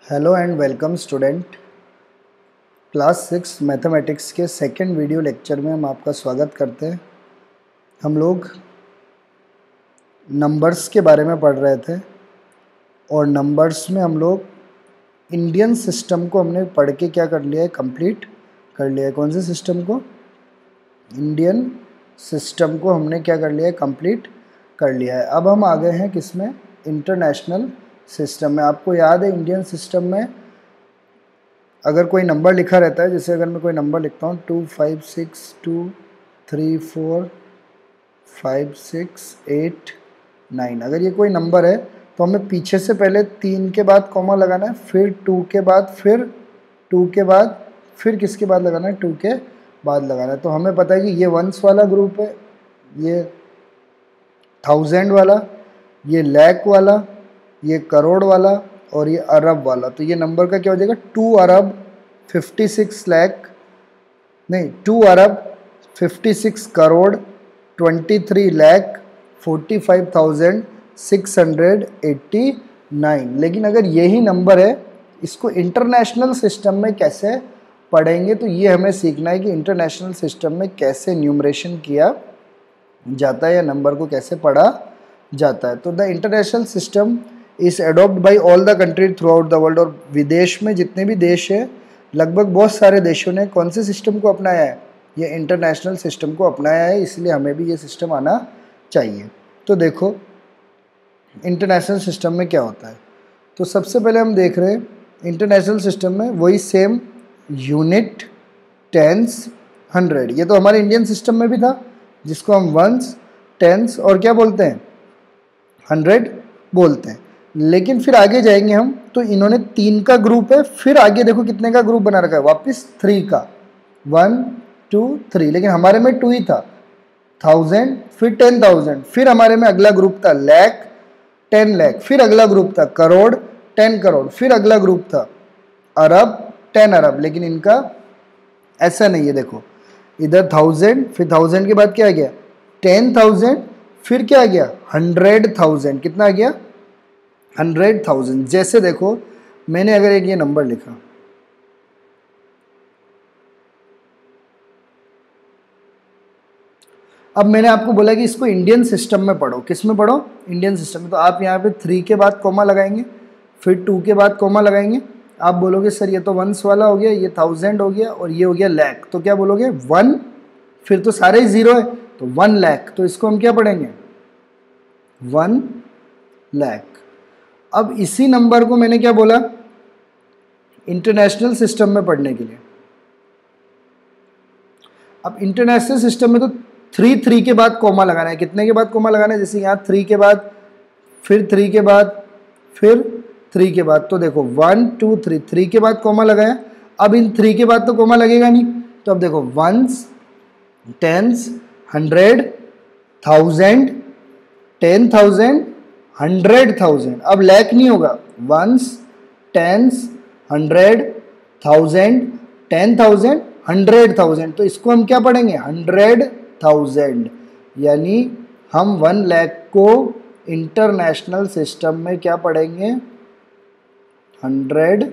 Hello and welcome student. Class 6 mathematics के second video lecture में हम आपका स्वागत करते हैं। हम लोग नंबर्स के बारे में पढ़ रहे थे और नंबर्स में हम लोग इंडियन सिस्टम को हमने पढ़ के क्या कर लिया है, कंप्लीट कर लिया है। कौन से सिस्टम को? इंडियन सिस्टम को हमने क्या कर लिया है, कंप्लीट कर लिया है। अब हम आ गए हैं किस में? इंटरनेशनल सिस्टम में। आपको याद है इंडियन सिस्टम में अगर कोई नंबर लिखा रहता है, जैसे अगर मैं कोई नंबर लिखता हूँ 2562345689, अगर ये कोई नंबर है तो हमें पीछे से पहले 3 के बाद कॉमा लगाना है, फिर 2 के बाद, फिर 2 के बाद, फिर किसके बाद लगाना है? 2 के बाद लगाना है। तो हमें पता है कि ये वंस वाला ग्रुप है, ये 1000 वाला, ये लाख वाला, ये करोड़ वाला और ये अरब वाला। तो ये नंबर का क्या हो जाएगा? 2 अरब 56 लाख, नहीं 2 अरब 56 करोड़ 23 लाख 45,689। लेकिन अगर यही नंबर है, इसको इंटरनेशनल सिस्टम में कैसे पढ़ेंगे, तो ये हमें सीखना है कि इंटरनेशनल सिस्टम में कैसे न्यूमरेशन किया जाता है या नंबर को कैसे पढ़ा जाता है। तो the international system is adopt by all the country throughout the world. और विदेश में जितने भी देश हैं, लगभग बहुत सारे देशों ने कौन से सिस्टम को अपनाया है? ये इंटरनेशनल सिस्टम को अपनाया है, इसलिए हमें भी ये सिस्टम आना चाहिए। तो देखो इंटरनेशनल सिस्टम में क्या होता है। तो सबसे पहले हम देख रहे हैं इंटरनेशनल सिस्टम में वही सेम यूनिट, टेंस, 100। ये तो हमारे इंडियन सिस्टम में भी था, जिसको हम वंस, टेंस और क्या बोलते हैं? 100 बोलते हैं। लेकिन फिर आगे जाएंगे हम, तो इन्होंने 3 का ग्रुप है, फिर आगे देखो कितने का ग्रुप बना रखा है, वापस 3 का, 1 2 3। लेकिन हमारे में 2 ही था, 1000, फिर 10,000, फिर हमारे में अगला ग्रुप था लाख, 10 लाख, फिर अगला ग्रुप था करोड़, 10 करोड़, फिर अगला ग्रुप था अरब, 10 अरब। लेकिन इनका ऐसा नहीं है। देखो इधर 1000, फिर 1000 के बाद क्या आ गया? 10,000, फिर क्या आ गया? 100,000। कितना आ गया? 100,000। जैसे देखो मैंने अगर एक ये नंबर लिखा, अब मैंने आपको बोला कि इसको इंडियन सिस्टम में पढ़ो। किस में पढ़ो? इंडियन सिस्टम में। तो आप यहाँ पे 3 के बाद कॉमा लगाएंगे, फिर 2 के बाद कॉमा लगाएंगे। आप बोलोगे सर ये तो वंस वाला हो गया, ये 1000 हो गया और ये हो गया लाख। तो क्या बोलोगे? 1, फिर तो सारे ही 0 है, तो 1 लाख। तो इसको हम क्या पढ़ेंगे? 1 लाख। अब इसी नंबर को मैंने क्या बोला? इंटरनेशनल सिस्टम में पढ़ने के लिए। अब इंटरनेशनल सिस्टम में तो 3 के बाद कॉमा लगाना है। कितने के बाद कॉमा लगाना है? जैसे यहाँ 3 के बाद, फिर 3 के बाद, फिर 3 के बाद। तो देखो 1 2 3, 3 के बाद कॉमा लगाया। अब इन 3 के बाद तो कॉमा लगेगा नहीं, तो अब देखो वंस, टेंस, 100, 1000, 10,000, 100,000। अब लाख नहीं होगा, वंस, टेंस, 100, 1000, 10,000, 100,000। तो इसको हम क्या पढ़ेंगे? 100,000। यानी हम 1 लाख को इंटरनेशनल सिस्टम में क्या पढ़ेंगे? 100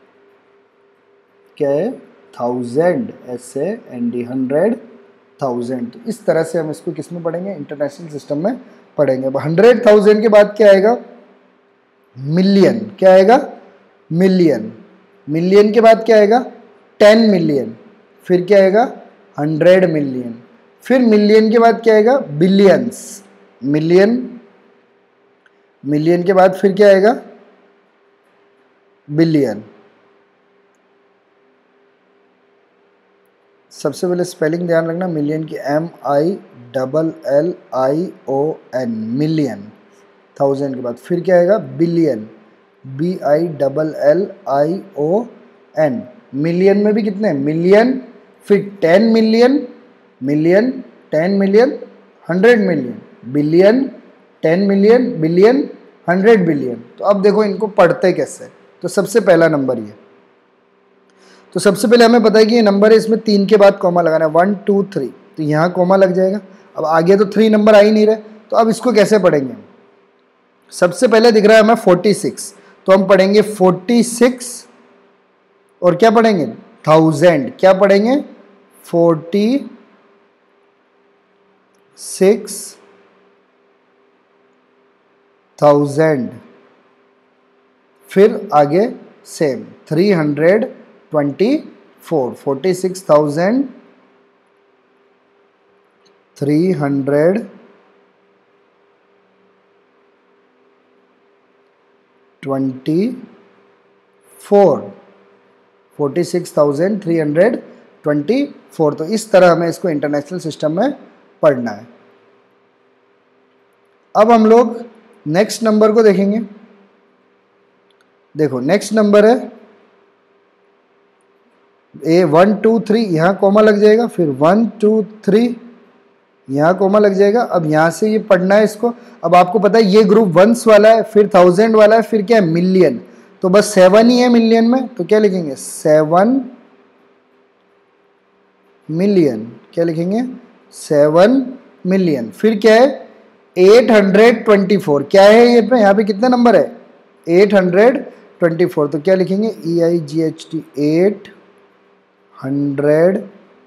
क्या है? 1000, SAND, 100,000। तो इस तरह से हम इसको किस में पढ़ेंगे? इंटरनेशनल सिस्टम में पढ़ेंगे। 100,000 के बाद क्या आएगा? मिलियन। क्या आएगा? मिलियन। मिलियन के बाद क्या आएगा? 10 मिलियन। फिर क्या आएगा? 100 मिलियन। फिर मिलियन के बाद क्या आएगा? बिलियंस। मिलियन। मिलियन के बाद फिर क्या आएगा? बिलियन। सबसे पहले स्पेलिंग ध्यान रखना, मिलियन की MILLION, मिलियन। 1000 के बाद फिर क्या आएगा? Billion, BILLION। मिलियन में भी कितने? मिलियन, फिर 10 million, million, 10 million, 100 million, billion, 10 million, billion, 100 billion. तो अब देखो इनको पढ़ते कैसे। तो सबसे पहला नंबर ये, तो सबसे पहले हमें पता है कि ये नंबर है, इसमें 3 के बाद कॉमा लगाना है, 1 2 3। तो यहाँ कॉमा लग जाएगा। अब आगे तो 3 नंबर आ ही नहीं रहे, तो अब इसको कैसे पढ़ेंगे? सबसे पहले दिख रहा है हमें 46, तो हम पढ़ेंगे 46 और क्या पढ़ेंगे 1000, क्या पढ़ेंगे 46,000, फिर आगे सेम 324, 46,324, तो इस तरह हमें इसको इंटरनेशनल सिस्टम में पढ़ना है। अब हम लोग नेक्स्ट नंबर को देखेंगे। देखो नेक्स्ट नंबर है A1 2 3, यहाँ कोमा लग जाएगा, फिर 1 2 3 यहाँ कोमा लग जाएगा। अब यहाँ से ये पढ़ना है इसको। अब आपको पता है ये ग्रुप वंस वाला है, फिर 1000 वाला है, फिर क्या है मिलियन, तो बस 7 ही है मिलियन में, तो क्या लिखेंगे 7 मिलियन, क्या लिखेंगे 7 मिलियन। फिर क्या है 824, क्या है ये पे, यहाँ पे कितना नंबर है 824, तो क्या लिखेंगे EIGHT 824,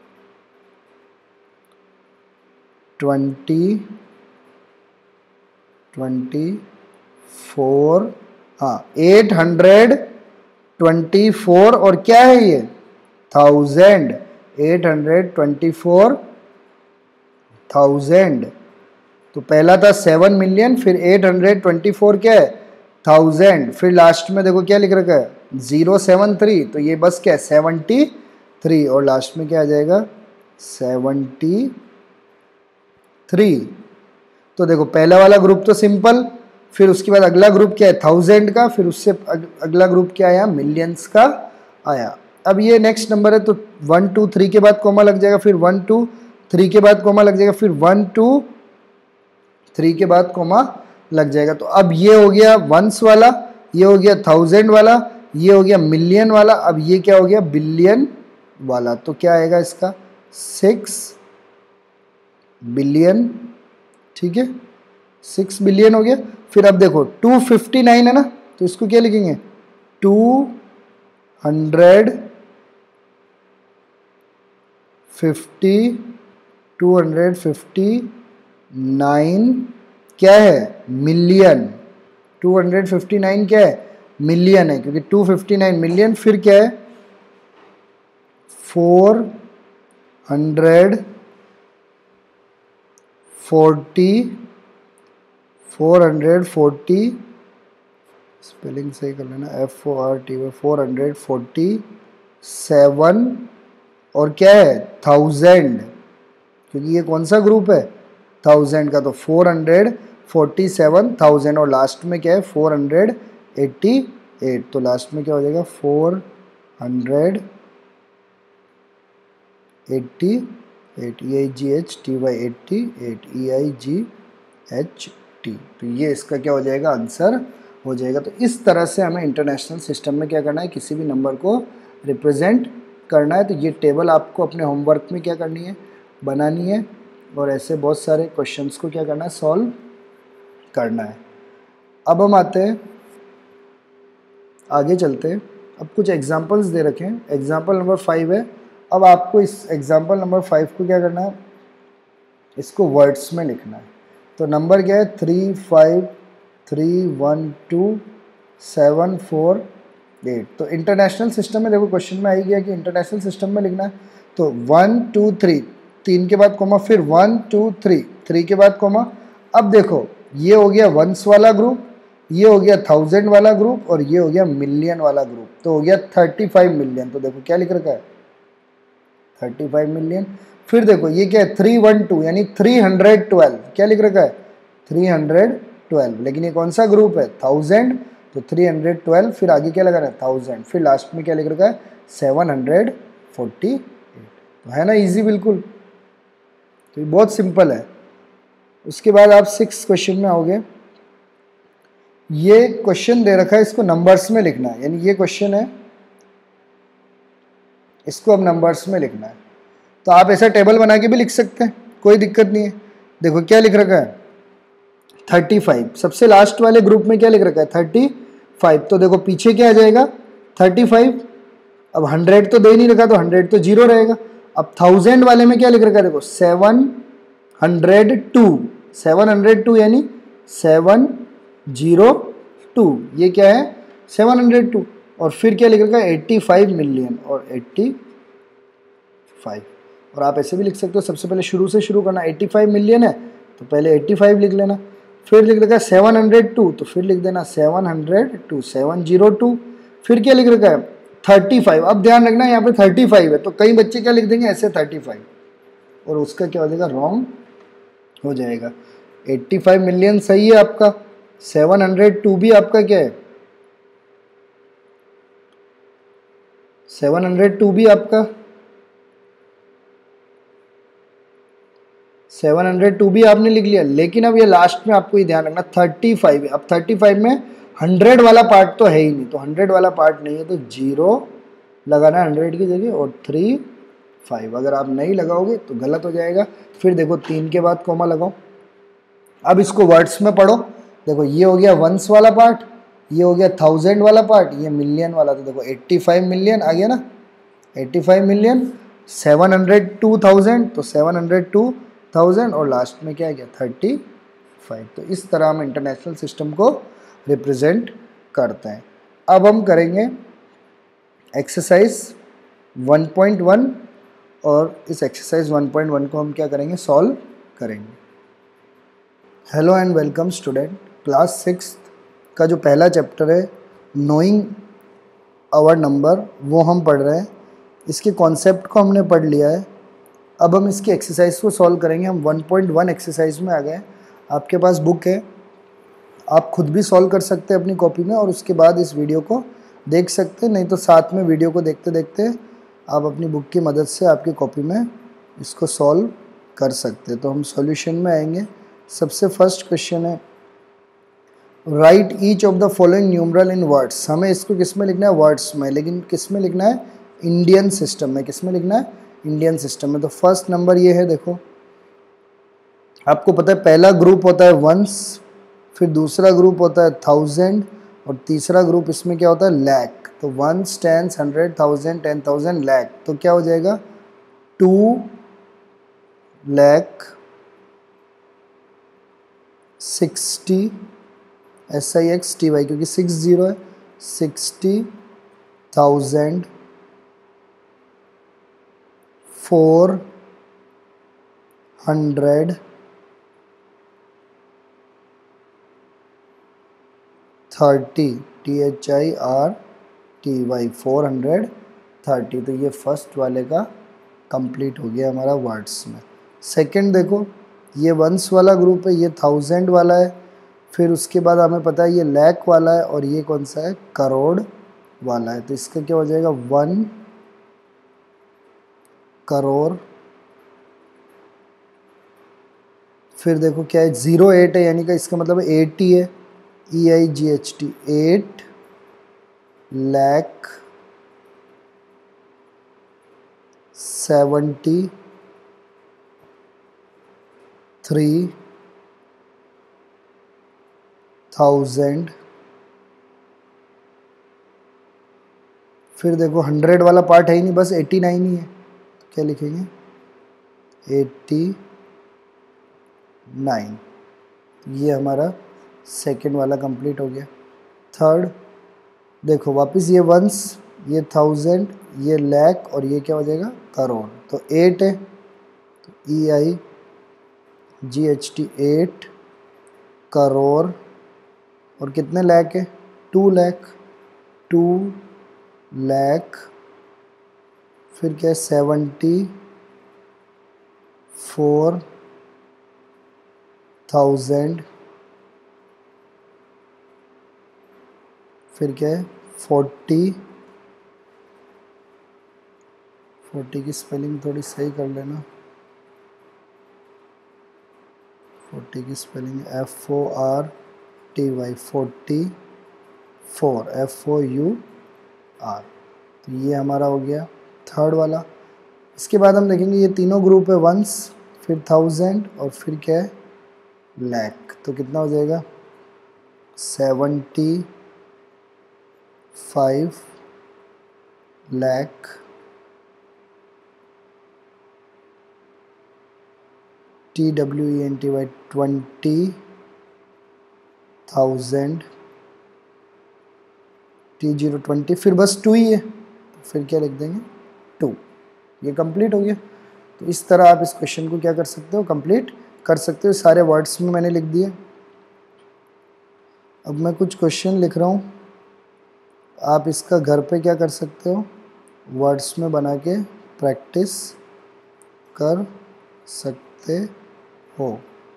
हाँ 824, और क्या है ये 1000, 824,000। तो पहला था 7 मिलियन, फिर 824 क्या है 1000, फिर लास्ट में देखो क्या लिख रखा है 073, तो ये बस क्या है 73, और लास्ट में क्या आ जाएगा 73। तो देखो पहला वाला ग्रुप तो सिंपल, फिर उसके बाद अगला ग्रुप क्या है 1000 का, फिर उससे अगला ग्रुप क्या आया मिलियंस का आया। अब ये नेक्स्ट नंबर है, तो 1 2 3 के बाद कोमा लग जाएगा, फिर 1 2 3 के बाद कोमा लग जाएगा, फिर 1 2 3 के बाद कोमा लग जाएगा। तो अब ये हो गया वंस वाला, ये हो गया 1000 वाला, ये हो गया मिलियन वाला, अब ये क्या हो गया बिलियन वाला। तो क्या आएगा इसका 6 बिलियन, ठीक है 6 बिलियन हो गया। फिर अब देखो 259 है ना, तो इसको क्या लिखेंगे 259 क्या है मिलियन, 259 क्या है मिलियन है, क्योंकि 259 मिलियन, फिर क्या है 440 स्पेलिंग सही कर लेना FORT 447, और क्या है 1000, क्योंकि ये कौन सा ग्रुप है 1000 का, तो 447,000, और लास्ट में क्या है 488, तो लास्ट में क्या हो जाएगा 488 EIGHTY 88 EIGHT, तो ये इसका क्या हो जाएगा आंसर हो जाएगा। तो इस तरह से हमें इंटरनेशनल सिस्टम में क्या करना है, किसी भी नंबर को रिप्रेजेंट करना है। तो ये टेबल आपको अपने होमवर्क में क्या करनी है बनानी है, और ऐसे बहुत सारे क्वेश्चंस को क्या करना है सॉल्व करना है। अब हम आते हैं आगे चलते हैं। अब कुछ एग्जांपल्स दे रखे हैं, एग्जांपल नंबर 5 है। अब आपको इस एग्जांपल नंबर 5 को क्या करना है, इसको वर्ड्स में लिखना है। तो नंबर क्या है 3531274 तो इंटरनेशनल सिस्टम में देखो क्वेश्चन में आई गया कि इंटरनेशनल सिस्टम में लिखना है। तो 1 2 3 3 के बाद कोमा, फिर 1 2 3 3 के बाद कोमा। अब देखो ये हो गया वंस वाला ग्रुप, ये हो गया 1000 वाला ग्रुप, और ये हो गया मिलियन वाला ग्रुप, तो हो गया 35 मिलियन। तो देखो क्या लिख रखा है 35 मिलियन। फिर देखो ये क्या है 312 यानी 312, क्या लिख रखा है 312, लेकिन ये कौन सा ग्रुप है 1000, तो 312, फिर आगे क्या लगा रहा है 1000, फिर लास्ट में क्या लिख रखा है 748। तो है ना इजी बिल्कुल, तो ये बहुत सिंपल है। उसके बाद आप 6 क्वेश्चन में आओगे। ये क्वेश्चन दे रखा है, इसको नंबर्स में लिखना है, यानी ये क्वेश्चन है इसको अब नंबर्स में लिखना है। तो आप ऐसा टेबल बना के भी लिख सकते हैं, कोई दिक्कत नहीं है। देखो क्या लिख रखा है 35, सबसे लास्ट वाले ग्रुप में क्या लिख रखा है 5, तो देखो पीछे क्या आ जाएगा 35। अब 100 तो दे नहीं रखा तो 100 तो जीरो रहेगा। अब 1000 वाले में क्या लिख रखा है देखो 702, 702 यानी 702, ये क्या है 702। और फिर क्या लिख रखा है 85 मिलियन और 85। और आप ऐसे भी लिख सकते हो, सबसे पहले शुरू से शुरू करना, 85 मिलियन है तो पहले 85 लिख लेना, फिर लिख रखा है 702 तो फिर लिख देना 702, 702, फिर क्या लिख रखा है 35। अब ध्यान रखना यहाँ पे 35 है तो कई बच्चे क्या लिख देंगे ऐसे 35 और उसका क्या हो जाएगा रॉन्ग हो जाएगा। 85 मिलियन सही है आपका, 702 भी आपका क्या है 702 भी आपका 702 भी आपने लिख लिया। लेकिन अब ये लास्ट में आपको ये ध्यान रखना 35 है। अब 35 में 100 वाला पार्ट तो है ही नहीं, तो 100 वाला पार्ट नहीं है तो जीरो लगाना 100 की जगह और 35। अगर आप नहीं लगाओगे तो गलत हो जाएगा। फिर देखो 3 के बाद कॉमा लगाओ। अब इसको वर्ड्स में पढ़ो। देखो ये हो गया वंस वाला पार्ट, ये हो गया 1000 वाला पार्ट, ये मिलियन वाला। तो देखो 85 मिलियन आ गया ना, 85 मिलियन, 702,000 तो 702,000 और लास्ट में क्या आ गया 35। तो इस तरह हम इंटरनेशनल सिस्टम को रिप्रेजेंट करते हैं। अब हम करेंगे एक्सरसाइज 1.1 और इस एक्सरसाइज 1.1 को हम क्या करेंगे सॉल्व करेंगे। Hello and welcome student, class 6 का जो पहला चैप्टर है नोइंग आवर नंबर वो हम पढ़ रहे हैं। इसके कॉन्सेप्ट को हमने पढ़ लिया है। अब हम इसकी एक्सरसाइज को सॉल्व करेंगे। हम 1.1 एक्सरसाइज में आ गए। आपके पास बुक है, आप खुद भी सॉल्व कर सकते हैं अपनी कॉपी में और उसके बाद इस वीडियो को देख सकते हैं, नहीं तो साथ में वीडियो को देखते देखते आप अपनी बुक की मदद से आपकी कॉपी में इसको सॉल्व कर सकते हैं। तो हम सॉल्यूशन में आएंगे। सबसे फर्स्ट क्वेश्चन है write each of the following numeral in words. हमें इसको किस में लिखना है वर्ड्स में, लेकिन किस में लिखना है इंडियन सिस्टम में। किस में लिखना है इंडियन सिस्टम में। तो फर्स्ट नंबर ये है, देखो आपको पता है पहला ग्रुप होता है वंस, फिर दूसरा ग्रुप होता है 1000 और तीसरा ग्रुप इसमें क्या होता है लैख। तो वंस, टेंस, 100, 1000, 10,000, लैख। तो क्या हो जाएगा 2,60,000 SIXTY क्योंकि 60 है 60,000 430 THIRTY 430। तो ये फर्स्ट वाले का कंप्लीट हो गया हमारा वर्ड्स में। सेकंड देखो ये वंस वाला ग्रुप है, ये 1000 वाला है, फिर उसके बाद हमें पता है ये लैख वाला है और ये कौन सा है करोड़ वाला है। तो इसका क्या हो जाएगा 1 करोड़। फिर देखो क्या है 08 है यानी कि इसका मतलब 80 है EIGHT 8 लाख 73,000। फिर देखो 100 वाला पार्ट है ही नहीं, बस 89 ही है, तो क्या लिखेंगे 89। ये हमारा सेकंड वाला कंप्लीट हो गया। थर्ड देखो वापस ये वंस, ये 1000, ये लैख और ये क्या हो जाएगा करोड़। तो 8 है तो EIGHT 8 करोड़ और कितने लैख है 2 लाख 2 लाख। फिर क्या है 74,000। फिर क्या है 40 की स्पेलिंग थोड़ी सही कर लेना। 40 की स्पेलिंग FORTY 44 FOUR। तो ये हमारा हो गया थर्ड वाला। इसके बाद हम देखेंगे ये तीनों ग्रुप है वंस, फिर 1000 और फिर क्या है लैख। तो कितना हो जाएगा 70 5 लाख TWENTY 20,000 T020, फिर बस 2 ही है तो फिर क्या लिख देंगे 2। ये कंप्लीट हो गया। तो इस तरह आप इस क्वेश्चन को क्या कर सकते हो, कंप्लीट कर सकते हो। सारे वर्ड्स में मैंने लिख दिए। अब मैं कुछ क्वेश्चन लिख रहा हूँ, आप इसका घर पे क्या कर सकते हो, वर्ड्स में बना के प्रैक्टिस कर सकते हो।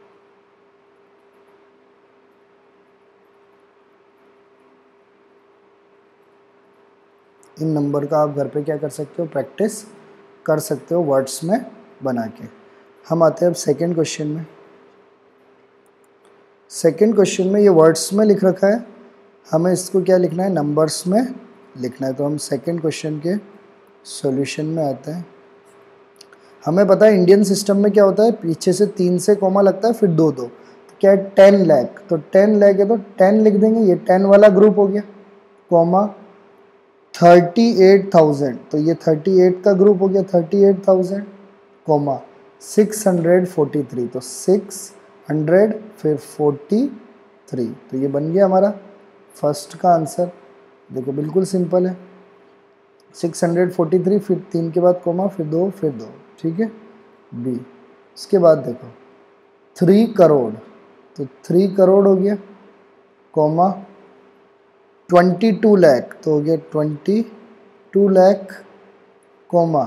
इन नंबर का आप घर पे क्या कर सकते हो, प्रैक्टिस कर सकते हो वर्ड्स में बना के। हम आते हैं अब सेकंड क्वेश्चन में। सेकंड क्वेश्चन में ये वर्ड्स में लिख रखा है, हमें इसको क्या लिखना है, नंबर्स में लिखना है। तो हम सेकंड क्वेश्चन के सॉल्यूशन में आते हैं। हमें पता है इंडियन सिस्टम में क्या होता है, पीछे से 3 से कॉमा लगता है, फिर 2 2, तो क्या है 10 लाख, तो 10 लाख है तो 10 लिख देंगे, ये 10 वाला ग्रुप हो गया, कॉमा 38,000, तो ये 38 का ग्रुप हो गया 38,000, कॉमा 643, तो 600 फिर 43, तो ये बन गया हमारा फर्स्ट का आंसर। देखो बिल्कुल सिंपल है, 643 फिर 3 के बाद कॉमा फिर 2 फिर 2, ठीक है बी। इसके बाद देखो 3 करोड़, तो 3 करोड़ हो गया, कॉमा 22 लाख, तो हो गया 22 लाख, कॉमा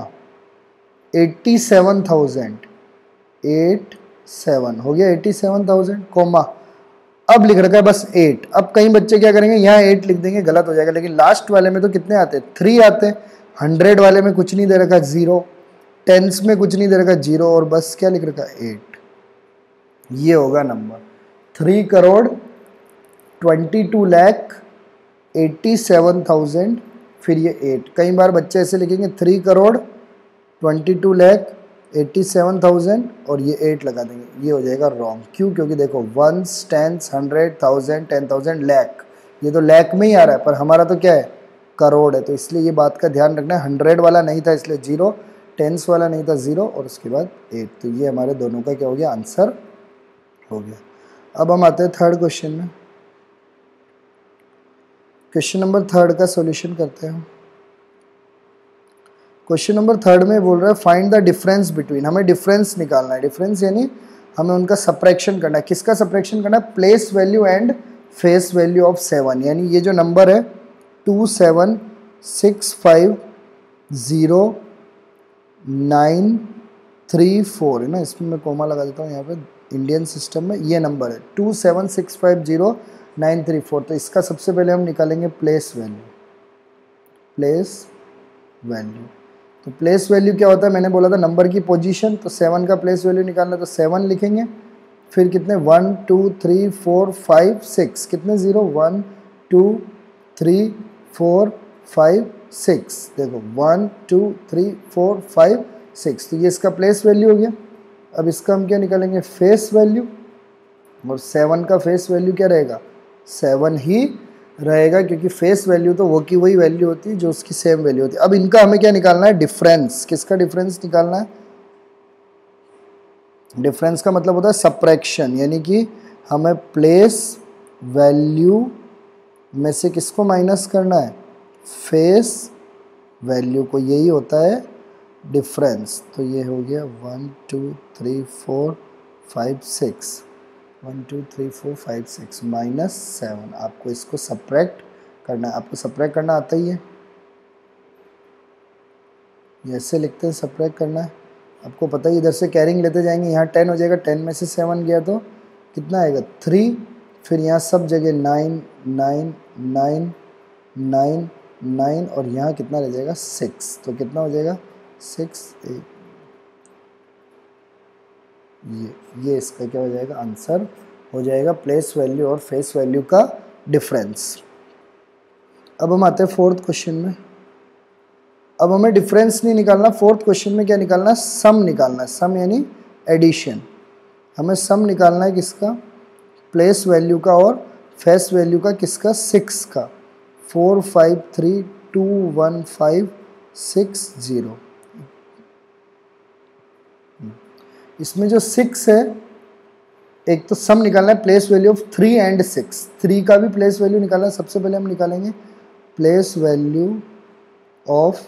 87,000, 87 हो गया 87,000, कॉमा अब लिख रखा है बस 8। अब कई बच्चे क्या करेंगे, यहाँ 8 लिख देंगे, गलत हो जाएगा, लेकिन लास्ट वाले में तो कितने आते हैं, 3 आते हैं। 100 वाले में कुछ नहीं दे रखा 0, टेंस में कुछ नहीं दे रखा 0, और बस क्या लिख रखा 8। ये होगा नंबर 3 करोड़ 22 लाख 87,000 फिर ये 8। कई बार बच्चे ऐसे लिखेंगे 3 करोड़ 22 लाख 87,000 और ये 8 लगा देंगे, ये हो जाएगा रॉन्ग। क्यों, क्योंकि देखो 1s 10s 100 1000 10,000 लाख, ये तो लाख में ही आ रहा है, पर हमारा तो क्या है, करोड़ है, तो इसलिए ये बात का ध्यान रखना है। 100 वाला नहीं था इसलिए 0, 10s वाला नहीं था 0, और उसके बाद 8, तो ये हमारे दोनों का क्या हो गया, आंसर हो गया। अब हम आते हैं थर्ड क्वेश्चन में। क्वेश्चन नंबर 3 का सॉल्यूशन करते हैं। क्वेश्चन नंबर 3 में बोल रहा है फाइंड द डिफरेंस बिटवीन, हमें डिफरेंस निकालना है। डिफरेंस यानी हमें उनका सब्ट्रैक्शन करना है। किसका सब्ट्रैक्शन करना है, place value and face value of 7, यानी ये जो नंबर है 27650,934 है ना, इसमें मैं कोमा लगा देता हूँ यहाँ पे, इंडियन सिस्टम में ये नंबर है 27650,934। तो इसका सबसे पहले हम निकालेंगे प्लेस वैल्यू। प्लेस वैल्यू, तो प्लेस वैल्यू क्या होता है, मैंने बोला था नंबर की पोजीशन, तो 7 का प्लेस वैल्यू निकालना, तो 7 लिखेंगे, फिर कितने 1 2 3 4 5 6, कितने 0 1 2 3 4 5 6, देखो 1 2 3 4 5 6, तो ये इसका प्लेस वैल्यू हो गया। अब इसका हम क्या निकालेंगे, फेस वैल्यू, और 7 का फेस वैल्यू क्या रहेगा, 7 ही रहेगा, क्योंकि फेस वैल्यू तो वो की वही वैल्यू होती है जो उसकी सेम वैल्यू होती है। अब इनका हमें क्या निकालना है, डिफरेंस। किसका डिफरेंस निकालना है, डिफरेंस का मतलब होता है सब्ट्रैक्शन, यानी कि हमें प्लेस वैल्यू में से किसको माइनस करना है, फेस वैल्यू को, यही होता है डिफरेंस। तो ये हो गया 1 2 3 4 5 6, 1 2 3 4 5 6 -7। आपको इसको सब्ट्रैक्ट करना है, आपको सब्ट्रैक्ट करना आता ही है, ये ऐसे लिखते हैं, सब्ट्रैक्ट करना है, आपको पता ही, इधर से कैरिंग लेते जाएंगे, यहाँ 10 हो जाएगा, 10 में से 7 गया तो कितना आएगा 3, फिर यहाँ सब जगह 9 9 9 9 9, और यहाँ कितना रह जाएगा 6, तो कितना हो जाएगा 6 8, ये इसका क्या हो जाएगा, आंसर हो जाएगा प्लेस वैल्यू और फेस वैल्यू का डिफरेंस। अब हम आते हैं फोर्थ क्वेश्चन में। अब हमें डिफरेंस नहीं निकालना, फोर्थ क्वेश्चन में क्या निकालना है, सम निकालना है। सम यानी एडिशन, हमें सम निकालना है किसका, प्लेस वैल्यू का और फेस वैल्यू का, किसका 6 का। 4532156 इसमें जो 6 है, एक तो सम निकालना है प्लेस वैल्यू ऑफ 3 एंड 6, 3 का भी प्लेस वैल्यू निकालना है। सबसे पहले हम निकालेंगे प्लेस वैल्यू ऑफ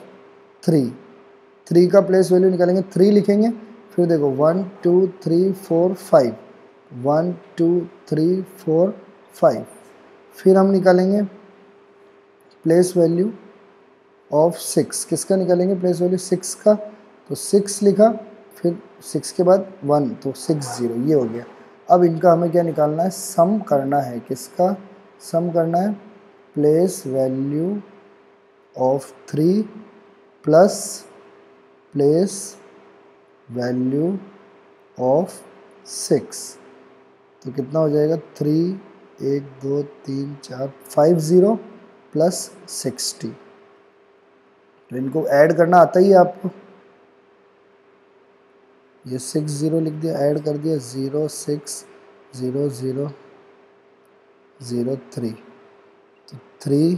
3 का प्लेस वैल्यू निकालेंगे, 3 लिखेंगे। फिर देखो 1 2 3 4 5, 1 2 3 4 5। फिर हम निकालेंगे प्लेस वैल्यू ऑफ 6, किसका निकालेंगे प्लेस वैल्यू 6 का, तो 6 लिखा, फिर 6 के बाद 1 तो 60, ये हो गया। अब इनका हमें क्या निकालना है, सम करना है। किसका सम करना है, place value of 3 plus place value of 6, तो कितना हो जाएगा 3 1 2 3 4 50 प्लस 60। तो इनको ऐड करना आता ही है आपको, ये 60 लिख दिया, ऐड कर दिया 0 6 0 0 0 3, तो 3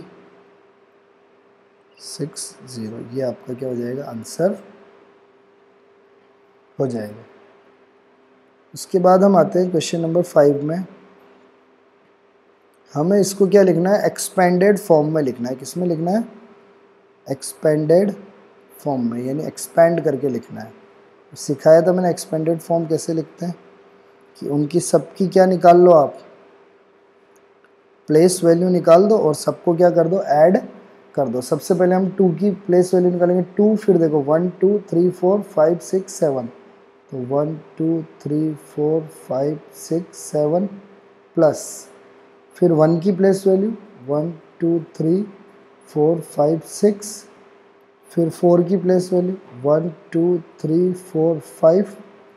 6 0, ये आपका क्या हो जाएगा, आंसर हो जाएगा। उसके बाद हम आते हैं क्वेश्चन नंबर 5 में। हमें इसको क्या लिखना है, एक्सपेंडेड फॉर्म में लिखना है। किस में लिखना है, एक्सपेंडेड फॉर्म में, यानी एक्सपेंड करके लिखना है। सिखाया था मैंने एक्सपेंडेड फॉर्म कैसे लिखते हैं, कि उनकी सबकी क्या निकाल लो आप, प्लेस वैल्यू निकाल दो और सबको क्या कर दो, ऐड कर दो। सबसे पहले हम 2 की प्लेस वैल्यू निकालेंगे 2, फिर देखो 1 2 3 4 5 6 7, तो 1 2 3 4 5 6 7 प्लस, फिर 1 की प्लेस वैल्यू 1 2 3 4 5 6, फिर 4 की प्लेस वैल्यू 1 2 3 4 5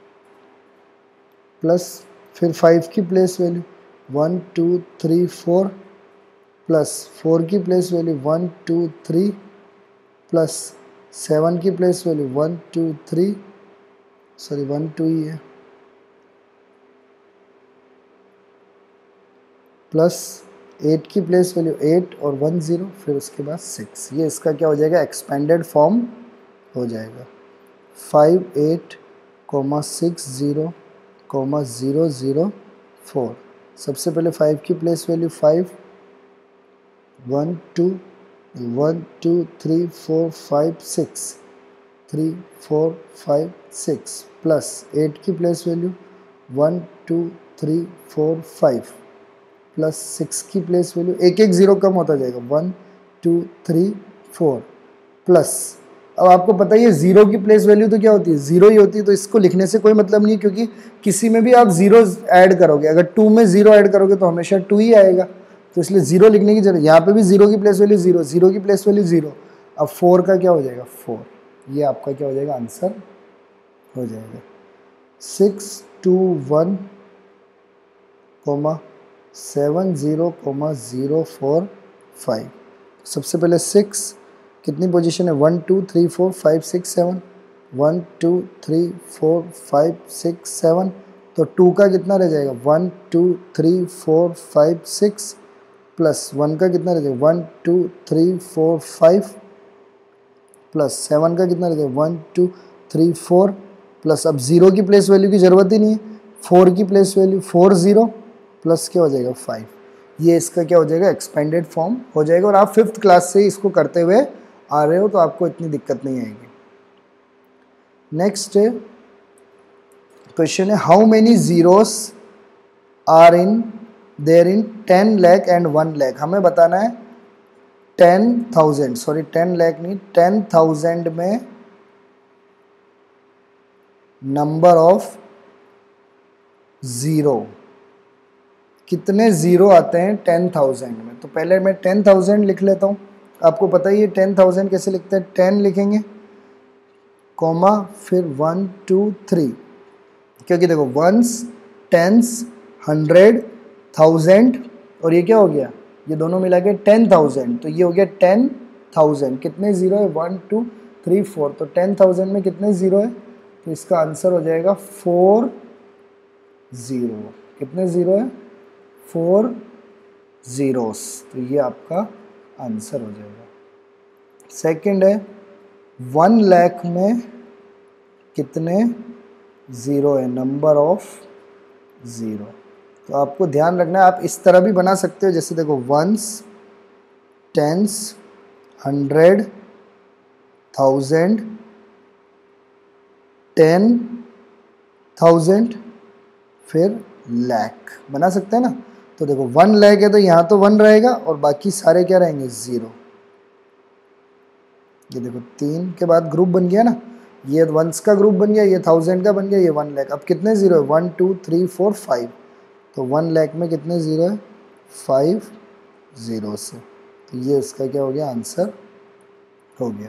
प्लस, फिर 5 की प्लेस वैल्यू 1 2 3 4 प्लस 4 की प्लेस वैल्यू 1 2 3 प्लस 7 की प्लेस वैल्यू 1 2 3, सॉरी 1 2 ही है, प्लस 8 की प्लेस वैल्यू 8 और 1 0, फिर उसके बाद 6। ये इसका क्या हो जाएगा, एक्सपेंडेड फॉर्म हो जाएगा। 5 8 6 0 0 0 4। सबसे पहले 5 की प्लेस वैल्यू 5 1 2 1 2 3 4 5 6 3 4 5 6 प्लस 8 की प्लेस वैल्यू 1 2 3 4 5 प्लस 6 की प्लेस वैल्यू, एक एक जीरो कम होता जाएगा 1 2 3 4 प्लस, अब आपको पता ही है जीरो की प्लेस वैल्यू तो क्या होती है, जीरो ही होती है, तो इसको लिखने से कोई मतलब नहीं, क्योंकि किसी में भी आप जीरो ऐड करोगे, अगर 2 में जीरो ऐड करोगे तो हमेशा 2 ही आएगा, तो इसलिए जीरो लिखने की जरूरत। यहाँ पे भी जीरो की प्लेस वैल्यू जीरो, जीरो की प्लेस वैल्यू जीरो। अब 4 का क्या हो जाएगा 4, ये आपका क्या हो जाएगा, आंसर हो जाएगा 6 2 1 7 0 0 4 5। सबसे पहले 6 कितनी पोजीशन है, 1 2 3 4 5 6 7, 1 2 3 4 5 6 7, तो 2 का कितना रह जाएगा 1 2 3 4 5 6 प्लस 1 का कितना रह जाएगा 1 2 3 4 5 प्लस 7 का कितना रह जाएगा 1 2 3 4 प्लस, अब 0 की प्लेस वैल्यू की ज़रूरत ही नहीं है, 4 की प्लेस वैल्यू 4 0 प्लस क्या हो जाएगा 5। ये इसका क्या हो जाएगा, एक्सपेंडेड फॉर्म हो जाएगा। और आप 5th क्लास से इसको करते हुए आ रहे हो, तो आपको इतनी दिक्कत नहीं आएगी। नेक्स्ट क्वेश्चन है, how many zeros are in there in 10 lakh and 1 lakh. हमें बताना है 10,000, सॉरी 10 लाख नहीं, 10,000 में नंबर ऑफ ज़ीरो, कितने ज़ीरो आते हैं 10,000 में। तो पहले मैं 10,000 लिख लेता हूँ। आपको पता ही है 10,000 कैसे लिखते हैं, 10 लिखेंगे कॉमा फिर 1 2 3, क्योंकि देखो वंस टेंस 100 1000 और ये क्या हो गया, ये दोनों मिला के 10,000, तो ये हो गया 10,000। कितने ज़ीरो है 1 2 3 4, तो 10,000 में कितने ज़ीरो है, तो इसका आंसर हो जाएगा 4 0। कितने ज़ीरो है 4 ज़ीरोस, तो ये आपका आंसर हो जाएगा। सेकंड है 1 लाख में कितने ज़ीरो है, नंबर ऑफ ज़ीरो। तो आपको ध्यान रखना है, आप इस तरह भी बना सकते हो, जैसे देखो वंस, टेंस, 100, 1000, 10,000, फिर लाख बना सकते हैं ना। तो देखो 1 लाख है तो यहाँ तो 1 रहेगा और बाकी सारे क्या रहेंगे, ज़ीरो। ये देखो 3 के बाद ग्रुप बन गया ना, ये वंस का ग्रुप बन गया, ये 1000 का बन गया, ये 1 लाख। अब कितने ज़ीरो है, 1 2 3 4 5। तो 1 लाख में कितने ज़ीरो है, 5 ज़ीरो से। तो ये इसका क्या हो गया, आंसर हो गया।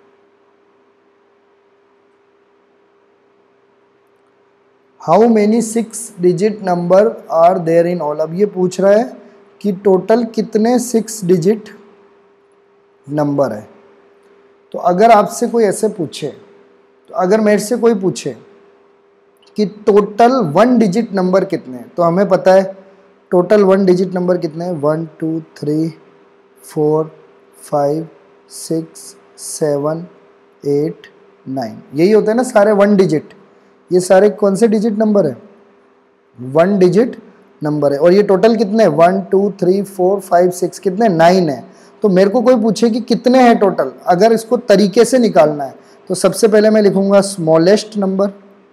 How many 6 digit number are there in all. अब ये पूछ रहा है कि टोटल कितने 6 डिजिट नंबर है। तो अगर आपसे कोई ऐसे पूछे, तो अगर मेरे से कोई पूछे कि टोटल 1 डिजिट नंबर कितने हैं, तो हमें पता है टोटल 1 डिजिट नंबर कितने हैं, 1 2 3 4 5 6 7 8 9, यही होता है ना सारे 1 डिजिट। ये सारे कौन से डिजिट नंबर है, 1 डिजिट नंबर है। और ये टोटल कितने हैं, 1 2 3 4 5 6, कितने, 9 है। तो मेरे को कोई पूछे कि कितने हैं टोटल, अगर इसको तरीके से निकालना है तो सबसे पहले मैं लिखूंगा स्मॉलेस्ट नंबर,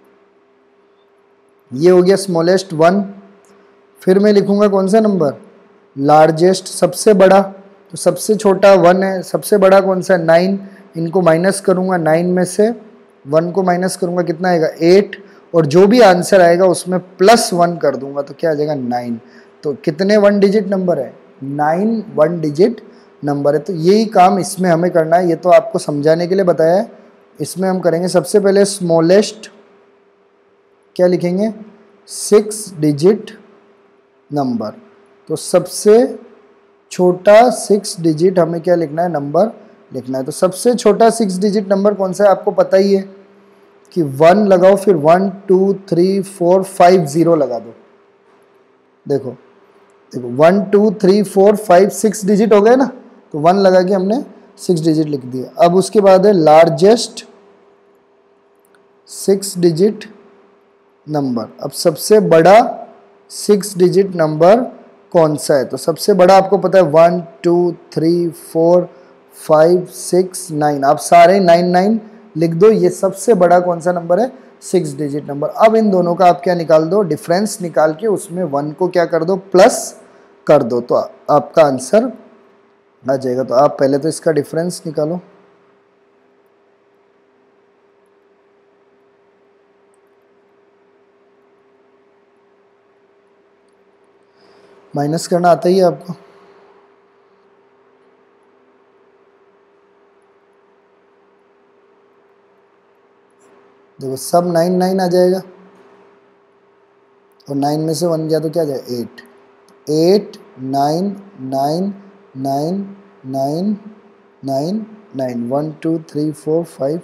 ये हो गया स्मॉलेस्ट 1। फिर मैं लिखूंगा कौन सा नंबर, लार्जेस्ट, सबसे बड़ा। तो सबसे छोटा 1 है, सबसे बड़ा कौन सा, 9। इनको माइनस करूंगा, 9 में से 1 को माइनस करूंगा, कितना आएगा, 8। और जो भी आंसर आएगा उसमें +1 कर दूंगा, तो क्या आ जाएगा, 9। तो कितने 1 डिजिट नंबर है, 9 1 डिजिट नंबर है। तो यही काम इसमें हमें करना है, ये तो आपको समझाने के लिए बताया है। इसमें हम करेंगे सबसे पहले स्मॉलेस्ट, क्या लिखेंगे, 6 डिजिट नंबर। तो सबसे छोटा 6 डिजिट हमें क्या लिखना है, नंबर लिखना है। तो सबसे छोटा 6 डिजिट नंबर कौन सा है, आपको पता ही है कि 1 लगाओ, फिर 1 2 3 4 5 0 लगा दो। देखो देखो 1 2 3 4 5 6 डिजिट हो गए ना, तो 1 लगा के हमने 6 डिजिट लिख दिया। अब उसके बाद है लार्जेस्ट 6 डिजिट नंबर। अब सबसे बड़ा 6 डिजिट नंबर कौन सा है, तो सबसे बड़ा आपको पता है 1 2 3 4 5 6 9। आप सारे 9 9 लिख दो, ये सबसे बड़ा कौन सा नंबर है, 6 डिजिट नंबर। अब इन दोनों का आप क्या निकाल दो, डिफरेंस निकाल के उसमें 1 को क्या कर दो, प्लस कर दो, तो आपका आंसर आ जाएगा। तो आप पहले तो इसका डिफरेंस निकालो, माइनस करना आता ही है आपको। देखो सब 9 9 आ जाएगा, और 9 में से 1 गया तो क्या आ जाएगा, 8 8 9 9 9 9 9 9 1 2 3 4 5।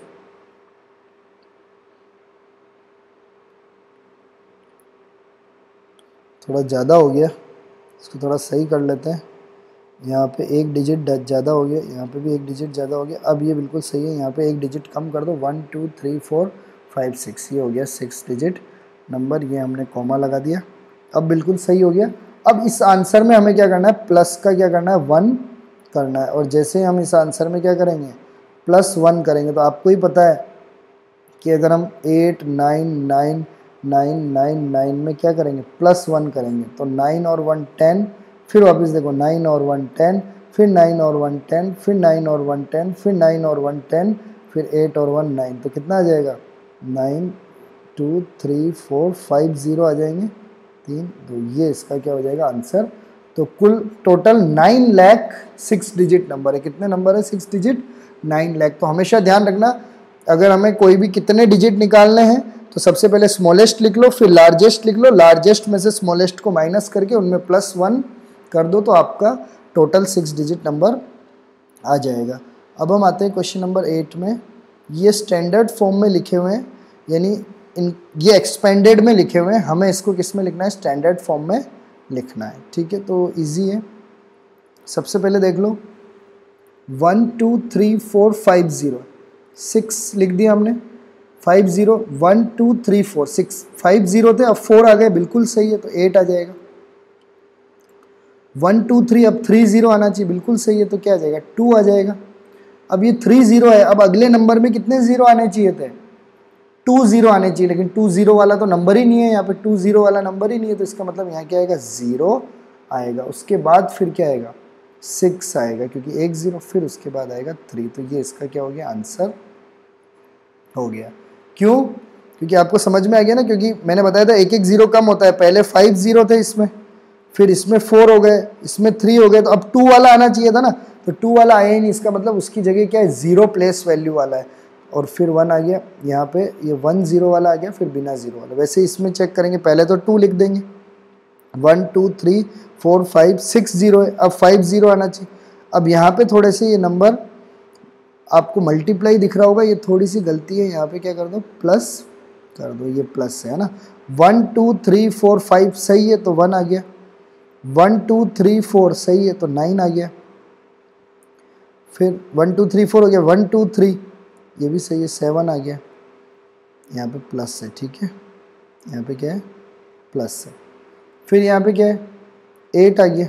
थोड़ा ज़्यादा हो गया, इसको थोड़ा सही कर लेते हैं। यहाँ पे एक डिजिट ज़्यादा हो गया, यहाँ पे भी एक डिजिट ज़्यादा हो गया। अब ये बिल्कुल सही है, यहाँ पे एक डिजिट कम कर दो, 1 2 3 4 5 6, ये हो गया 6 डिजिट नंबर। ये हमने कॉमा लगा दिया, अब बिल्कुल सही हो गया। अब इस आंसर में हमें क्या करना है, प्लस का क्या करना है, 1 करना है। और जैसे ही हम इस आंसर में क्या करेंगे, +1 करेंगे, तो आपको ही पता है कि अगर हम 8 9 9 9 9 9 में क्या करेंगे, +1 करेंगे, तो 9 और 1 10। फिर वापस देखो 9 और 1 10, फिर 9 और 1 10, फिर 9 और 1 10, फिर 9 और 1 10, फिर 8 और 1 9। तो कितना आ जाएगा, 9 2 3 4 5 0 आ जाएंगे, 3 2। ये इसका क्या हो जाएगा, आंसर। तो कुल टोटल 9 लाख 6 डिजिट नंबर है। कितने नंबर है, 6 डिजिट, 9 लाख। तो हमेशा ध्यान रखना, अगर हमें कोई भी कितने डिजिट निकालने हैं तो सबसे पहले स्मॉलेस्ट लिख लो, फिर लार्जेस्ट लिख लो, लार्जेस्ट में से स्मॉलेस्ट को माइनस करके उनमें +1 कर दो, तो आपका टोटल 6 डिजिट नंबर आ जाएगा। अब हम आते हैं क्वेश्चन नंबर 8 में। ये स्टैंडर्ड फॉर्म में लिखे हुए हैं, यानी ये एक्सपेंडेड में लिखे हुए हैं, हमें इसको किस में लिखना है, स्टैंडर्ड फॉर्म में लिखना है। ठीक है, तो इजी है। सबसे पहले देख लो 1 2 3 4 5 0, 6 लिख दिया हमने, 5 0 1 2 3 4 6, 5 0 थे, अब 4 आ गए, बिल्कुल सही है, तो 8 आ जाएगा। 1 2 3, अब 3 0 आना चाहिए, बिल्कुल सही है, तो क्या आ जाएगा 2 आ जाएगा। अब ये 3 0 है, अब अगले नंबर में कितने जीरो आने चाहिए थे, 2 0 आने चाहिए, लेकिन 2 0 वाला तो नंबर ही नहीं है, यहाँ पे 2 0 वाला नंबर ही नहीं है, तो इसका मतलब यहाँ क्या आएगा 0 आएगा। उसके बाद फिर क्या आएगा 6 आएगा, क्योंकि 1 0, फिर उसके बाद आएगा 3, तो ये इसका क्या हो गया आंसर हो गया। क्यों? क्योंकि आपको समझ में आ गया ना, क्योंकि मैंने बताया था एक एक जीरो कम होता है, पहले 5 0 थे इसमें, फिर इसमें 4 हो गए, इसमें 3 हो गए, तो अब 2 वाला आना चाहिए था ना, तो 2 वाला आया ही नहीं, इसका मतलब उसकी जगह क्या है 0 प्लेस वैल्यू वाला है, और फिर 1 आ गया यहाँ पे, ये 1 0 वाला आ गया, फिर बिना 0 वाला। वैसे इसमें चेक करेंगे, पहले तो 2 लिख देंगे, 1 2 3 4 5 6 0 है, अब 5 0 आना चाहिए। अब यहाँ पे थोड़े से ये नंबर आपको मल्टीप्लाई दिख रहा होगा, ये थोड़ी सी गलती है, यहाँ पे क्या कर दो प्लस कर दो, ये प्लस है ना। 1 2 3 4 5 सही है, तो 1 आ गया, 1 2 3 4 सही है, तो 9 आ गया, फिर 1 2 3 4 हो गया, 1 2 3 ये भी सही है, 7 आ गया, यहाँ पे प्लस है, ठीक है, यहाँ पे क्या है प्लस है, फिर यहाँ पे क्या है 8 आ गया,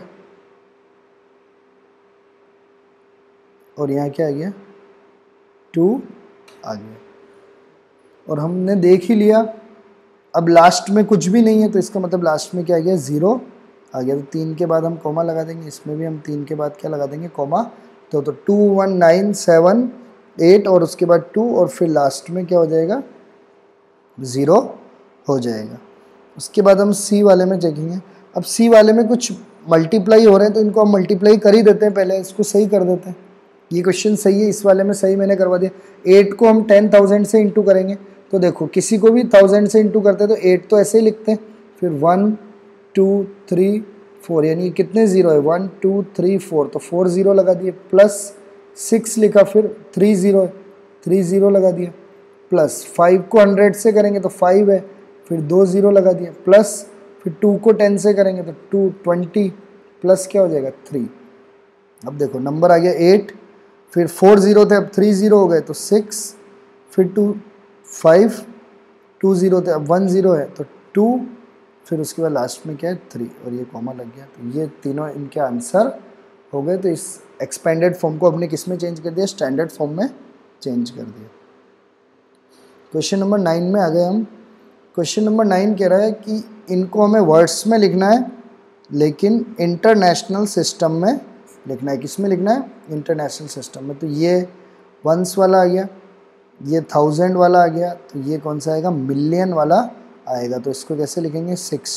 और यहाँ क्या आ गया 2 आ गया, और हमने देख ही लिया। अब लास्ट में कुछ भी नहीं है, तो इसका मतलब लास्ट में क्या आ गया 0 आ गया, तो 3 के बाद हम कॉमा लगा देंगे, इसमें भी हम 3 के बाद क्या लगा देंगे कॉमा, तो 2 1 9 7 8, और उसके बाद 2, और फिर लास्ट में क्या हो जाएगा 0 हो जाएगा। उसके बाद हम सी वाले में देखेंगे। अब सी वाले में कुछ मल्टीप्लाई हो रहे हैं, तो इनको हम मल्टीप्लाई कर ही देते हैं, पहले इसको सही कर देते हैं। ये क्वेश्चन सही है, इस वाले में सही मैंने करवा दिया। 8 को हम 10,000 से इंटू करेंगे, तो देखो किसी को भी 1000 से इंटू करते हैं तो 8 तो ऐसे ही लिखते हैं, फिर 1 2 3 4, यानी कितने ज़ीरो है 1 2 3 4, तो 4 ज़ीरो लगा दिए, प्लस 6 लिखा, फिर 3 ज़ीरो है 3 ज़ीरो लगा दिया, प्लस 5 को 100 से करेंगे तो 5 है, फिर 2 ज़ीरो लगा दिया, प्लस फिर 2 को 10 से करेंगे तो 2 20, प्लस क्या हो जाएगा 3। अब देखो नंबर आ गया 8, फिर 4 ज़ीरो थे, अब 3 ज़ीरो हो गए तो 6, फिर 2 5, 2 ज़ीरो थे, अब 1 ज़ीरो है तो 2, फिर उसके बाद लास्ट में क्या है 3, और ये कॉमा लग गया, तो ये तीनों इनके आंसर हो गए। तो इस एक्सपेंडेड फॉर्म को अपने किस में चेंज कर दिया, स्टैंडर्ड फॉर्म में चेंज कर दिया। क्वेश्चन नंबर 9 में आ गए हम। क्वेश्चन नंबर 9 कह रहा है कि इनको हमें वर्ड्स में लिखना है, लेकिन इंटरनेशनल सिस्टम में लिखना है। किस में लिखना है, इंटरनेशनल सिस्टम में। तो ये वंस वाला आ गया, ये 1000 वाला आ गया, तो ये कौन सा आएगा, मिलियन वाला आएगा। तो इसको कैसे लिखेंगे,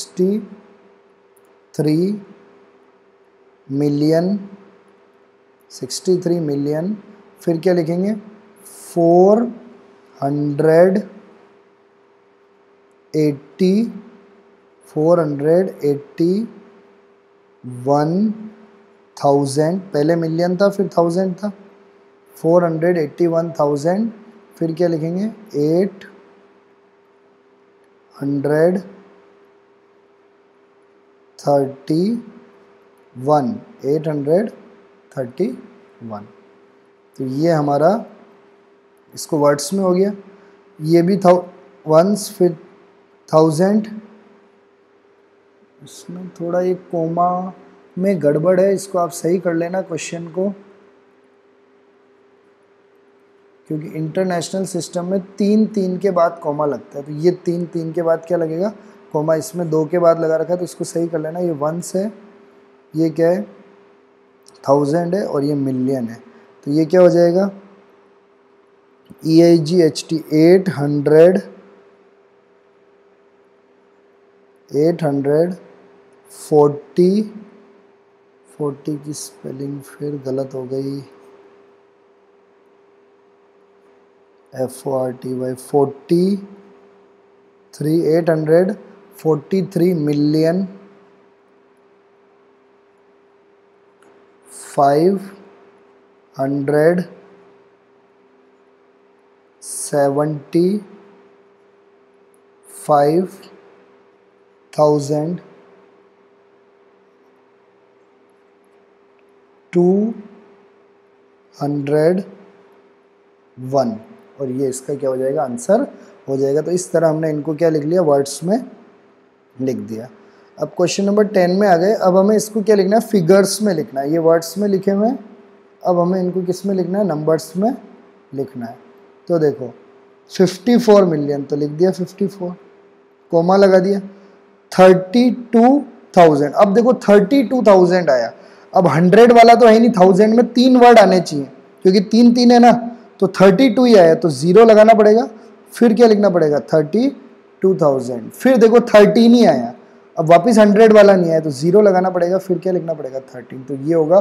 63 मिलियन, 63 मिलियन, फिर क्या लिखेंगे 480 481,000, पहले मिलियन था फिर 1000 था, 481,000, फिर क्या लिखेंगे 831, 831। तो ये हमारा इसको वर्ड्स में हो गया। ये भी था वंस, फिर 1000, इसमें थोड़ा एक कोमा में गड़बड़ है, इसको आप सही कर लेना क्वेश्चन को, क्योंकि इंटरनेशनल सिस्टम में 3 3 के बाद कॉमा लगता है, तो ये 3 3 के बाद क्या लगेगा कॉमा, इसमें 2 के बाद लगा रखा है, तो इसको सही कर लेना। ये वंस है, ये क्या है 1000 है, और ये मिलियन है, तो ये क्या हो जाएगा EIGHT 840 की स्पेलिंग फिर गलत हो गई, FORTY 843 मिलियन 575,000 2 101 और ये इसका क्या हो जाएगा, आंसर हो जाएगा। तो इस तरह हमने इनको क्या लिख लिया, वर्ड्स में लिख दिया। अब क्वेश्चन नंबर 10 में आ गए। अब हमें इसको क्या लिखना है, फिगर्स में लिखना है। ये वर्ड्स में लिखे हुए हैं, अब हमें इनको किस में लिखना है, नंबर्स में लिखना है। तो देखो 54 मिलियन तो लिख दिया 54, कोमा लगा दिया। 32,000, अब देखो 32,000 आया। अब 100 वाला तो है ही नहीं, 1000 में 3 वर्ड आने चाहिए क्योंकि 3 3 है ना, तो 32 ही आया, तो 0 लगाना पड़ेगा। फिर क्या लिखना पड़ेगा, 32,000। फिर देखो 13 ही आया, अब वापस 100 वाला नहीं आया, तो 0 लगाना पड़ेगा। फिर क्या लिखना पड़ेगा, 13। तो ये होगा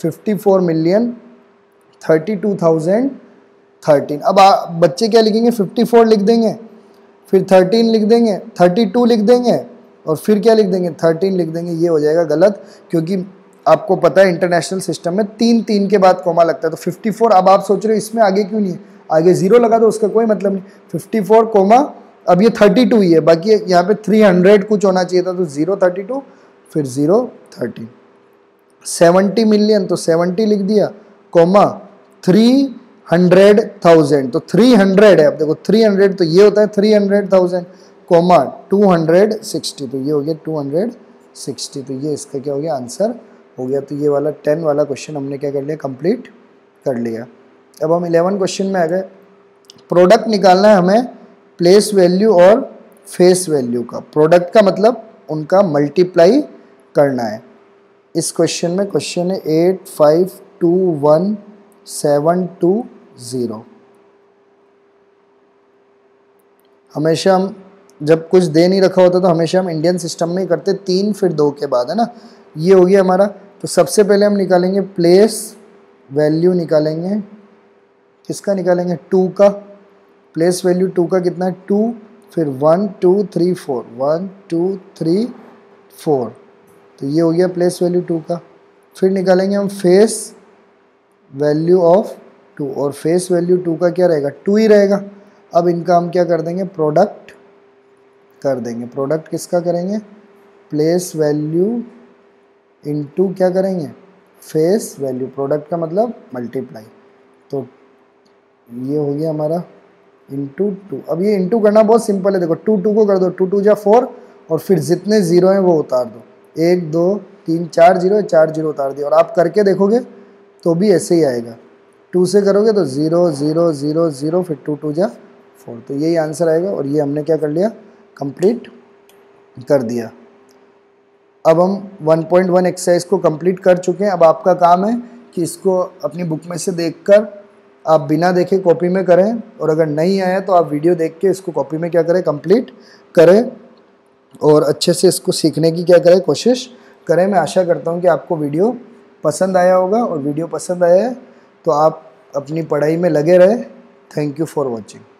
54,32,013। अब बच्चे क्या लिखेंगे, 54 लिख देंगे, फिर 13 लिख देंगे, 32 लिख देंगे और फिर क्या लिख देंगे, 13 लिख देंगे। ये हो जाएगा गलत, क्योंकि आपको पता है इंटरनेशनल सिस्टम में 3 3 के बाद कॉमा लगता है। तो 54, अब आप सोच रहे हो इसमें आगे क्यों नहीं है, आगे 0 लगा दो, उसका कोई मतलब नहीं। 54 कोमा, अब ये 32 ही है, बाकी यहाँ पे 300 कुछ होना चाहिए था, तो 0 32 फिर 0 13। 70 मिलियन तो 70 लिख दिया, कोमा 300,000 तो 300 है। अब देखो 300 तो ये होता है 300,000, कोमा 260 तो ये हो गया 260। तो ये इसका क्या हो गया, आंसर हो गया। तो ये वाला 10 वाला क्वेश्चन हमने क्या कर लिया, कंप्लीट कर लिया। अब हम 11 क्वेश्चन में आ गए। प्रोडक्ट निकालना है हमें प्लेस वैल्यू और फेस वैल्यू का। प्रोडक्ट का मतलब उनका मल्टीप्लाई करना है। इस क्वेश्चन में क्वेश्चन है 8521,720। हमेशा हम जब कुछ दे नहीं रखा होता तो हमेशा हम इंडियन सिस्टम में ही करते, 3 फिर 2 के बाद, है ना। ये हो गया हमारा। तो सबसे पहले हम निकालेंगे प्लेस वैल्यू, निकालेंगे किसका, निकालेंगे 2 का। प्लेस वैल्यू 2 का कितना है, 2, फिर 1 2 3 4, 1 2 3 4, तो ये हो गया प्लेस वैल्यू 2 का। फिर निकालेंगे हम फेस वैल्यू ऑफ 2, और फेस वैल्यू 2 का क्या रहेगा, 2 ही रहेगा। अब इनका हम क्या कर देंगे, प्रोडक्ट कर देंगे। प्रोडक्ट किसका करेंगे, प्लेस वैल्यू इनटू क्या करेंगे, फेस वैल्यू। प्रोडक्ट का मतलब मल्टीप्लाई, तो ये हो गया हमारा इंटू 2। अब ये इंटू करना बहुत सिंपल है, देखो 2 2 को कर दो, 2 2 जा 4 और फिर जितने जीरो हैं वो उतार दो, 1 2 3 4 जीरो, 4 जीरो उतार दिया। और आप करके देखोगे तो भी ऐसे ही आएगा, 2 से करोगे तो 0 0 0 0, फिर 2 2 जा 4, तो यही आंसर आएगा। और ये हमने क्या कर लिया, कंप्लीट कर दिया। अब हम 1.1 एक्सरसाइज को कंप्लीट कर चुके हैं। अब आपका काम है कि इसको अपनी बुक में से देखकर आप बिना देखे कॉपी में करें, और अगर नहीं आया तो आप वीडियो देख के इसको कॉपी में क्या करें, कंप्लीट करें, और अच्छे से इसको सीखने की क्या करें, कोशिश करें। मैं आशा करता हूं कि आपको वीडियो पसंद आया होगा, और वीडियो पसंद आया है तो आप अपनी पढ़ाई में लगे रहें। Thank you for watching.